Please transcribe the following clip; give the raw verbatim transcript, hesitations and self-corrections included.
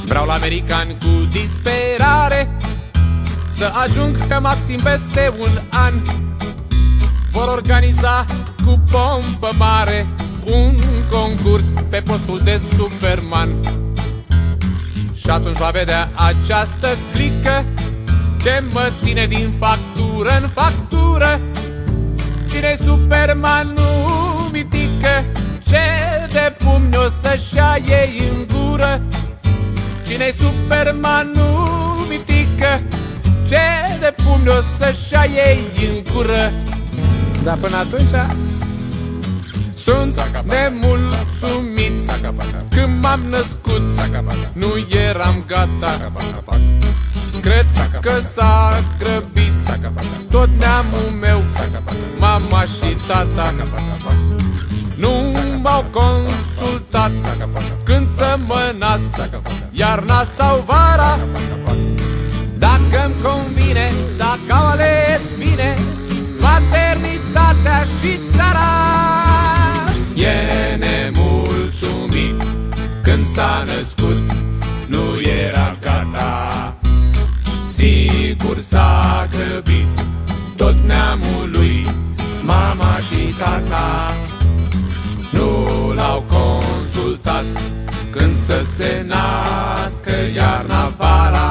Vreau la americani cu disperare să ajung pe maxim peste un an. Vor organiza cu pompă mare un concurs pe postul de Superman. Și atunci va vedea această clică ce mă ține din factură în factură. Cine-i Superman nu mitică, ce de pumni o să-și ia ei în gură. Cine-i Superman nu mitică, ce de pumni o să-și ia ei în gură. Dar până atunci sunt nemulțumit. Când m-am născut nu eram gata. Cred că s-a grăbit tot neamul meu, mama și tata. Nu m-au consultat când să mă nasc, iarna sau vara. Dacă-mi convine, dacă au ales bine maternitatea și țara. E nemulțumit când s-a născut, nu era gata. Sigur s-a grăbit tot neamul lui, mama și tata. Nu l-au consultat când să se nască, iarna, vara.